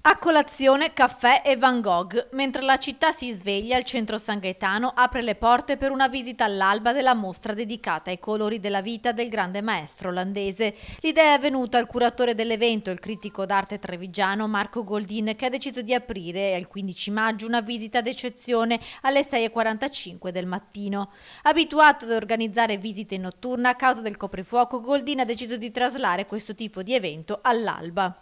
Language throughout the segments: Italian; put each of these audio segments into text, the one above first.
A colazione, caffè e Van Gogh. Mentre la città si sveglia, il centro San Gaetano apre le porte per una visita all'alba della mostra dedicata ai colori della vita del grande maestro olandese. L'idea è venuta al curatore dell'evento, il critico d'arte trevigiano Marco Goldin, che ha deciso di aprire il 15 maggio una visita d'eccezione alle 6:45 del mattino. Abituato ad organizzare visite in notturna a causa del coprifuoco, Goldin ha deciso di traslare questo tipo di evento all'alba.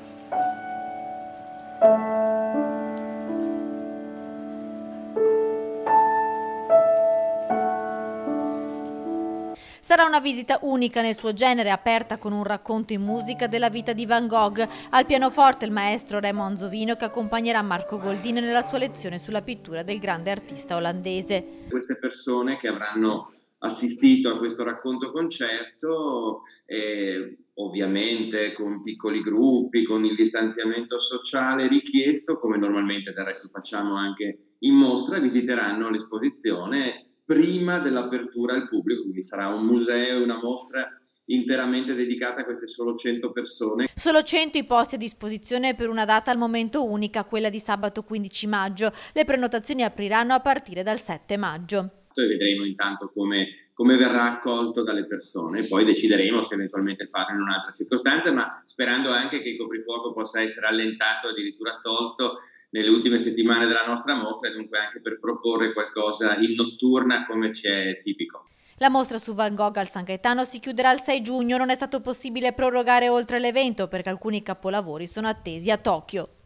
Sarà una visita unica nel suo genere, aperta con un racconto in musica della vita di Van Gogh. Al pianoforte il maestro Raymond Zovino, che accompagnerà Marco Goldin nella sua lezione sulla pittura del grande artista olandese. Queste persone che avranno assistito a questo racconto concerto, ovviamente con piccoli gruppi, con il distanziamento sociale richiesto, come normalmente del resto facciamo anche in mostra, visiteranno l'esposizione prima dell'apertura al pubblico, quindi sarà un museo, una mostra interamente dedicata a queste solo 100 persone. Solo 100 i posti a disposizione per una data al momento unica, quella di sabato 15 maggio. Le prenotazioni apriranno a partire dal 7 maggio. E vedremo intanto come verrà accolto dalle persone, poi decideremo se eventualmente farlo in un'altra circostanza, ma sperando anche che il coprifuoco possa essere allentato, addirittura tolto nelle ultime settimane della nostra mostra, e dunque anche per proporre qualcosa in notturna come ci è tipico. La mostra su Van Gogh al San Gaetano si chiuderà il 6 giugno, non è stato possibile prorogare oltre l'evento perché alcuni capolavori sono attesi a Tokyo.